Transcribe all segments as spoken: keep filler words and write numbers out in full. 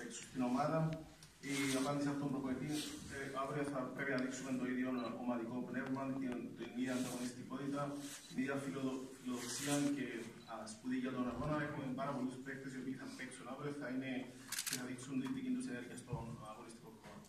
στην ομάδα. Η απάντηση αυτών των προπονητή, ε, αύριο θα πρέπει να δείξουμε το ίδιο ομαδικό πνεύμα, την, την ίδια ανταγωνιστικότητα, την ίδια φιλοδοξία και α, σπουδή για τον αγώνα. Έχουμε πάρα πολλούς παίκτες οι οποίοι θα παίξουν αύριο, θα, είναι, και θα δείξουν την δική τους ενέργεια στον αγωνιστικό χώρο.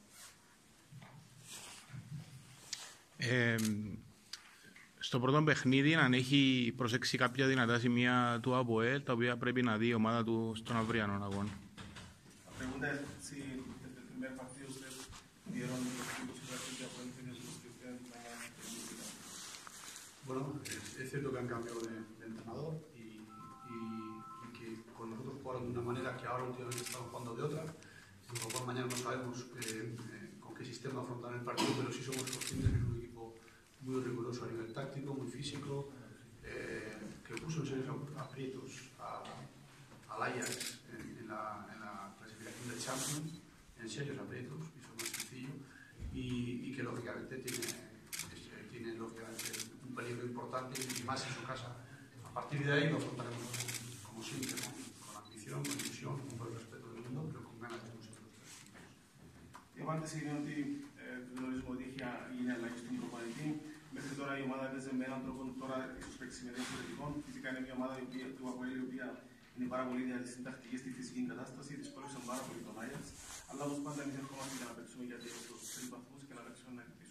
Ε, στο πρώτο παιχνίδι, αν έχει προσέξει κάποια δυνατά σημεία του ΑΠΟΕΛ, τα οποία πρέπει να δει η ομάδα του στον αυριανό αγώνα. La pregunta es si desde el primer partido ustedes vieron los puntos fuertes de Apoel y los que ustedes mañana tendrán. Bueno, es, es cierto que han cambiado de, de entrenador y, y, y que con nosotros jugaron de una manera que ahora últimamente estamos jugando de otra. Por lo cual mañana no sabemos eh, eh, con qué sistema afrontar el partido, pero sí somos conscientes que es un equipo muy riguroso a nivel táctico, muy físico, eh, que puso en serios aprietos a, al Ajax en, en, la, en la clasificación del Champions, en serios aprietos, y eso no es sencillo, y, y que lógicamente tiene, es, tiene lógicamente un peligro importante y más en su casa. A partir de ahí lo afrontaremos como siempre, con, con ambición, con ilusión, con todo el respeto del mundo, pero con ganas de conseguir los tres puntos. Η απάντηση είναι ότι ε, γνωρίζουμε ότι έχει γίνει αλλαγή στον προπονητή. Μέχρι τώρα η ομάδα έπαιζε με έναν τρόπο, τώρα ίσως παίξει με διαφορετικών. Φυσικά είναι μια ομάδα του Αποέλ η οποία είναι πάρα πολύ συντακτική στη φυσική κατάσταση, δυσκολεύσαν πάρα πολύ τον Άγιαξ. Αλλά όπως πάντα εμείς ερχόμαστε για να παίξουμε γιατί τους τρεις βαθμούς και να παίξουμε να κερδίσουμε.